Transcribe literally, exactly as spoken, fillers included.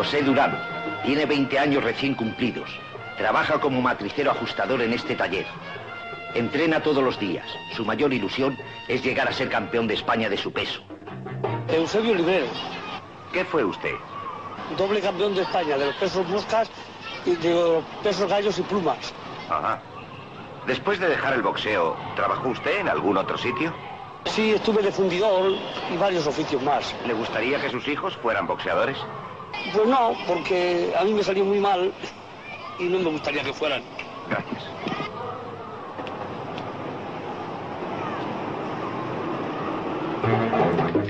José Durán. Tiene veinte años recién cumplidos. Trabaja como matricero ajustador en este taller. Entrena todos los días. Su mayor ilusión es llegar a ser campeón de España de su peso. Eusebio Librero. ¿Qué fue usted? Doble campeón de España, de los pesos moscas y de los pesos gallos y plumas. Ajá. Después de dejar el boxeo, ¿trabajó usted en algún otro sitio? Sí, estuve de fundidor y varios oficios más. ¿Le gustaría que sus hijos fueran boxeadores? Pues no, porque a mí me salió muy mal y no me gustaría que fueran. Gracias.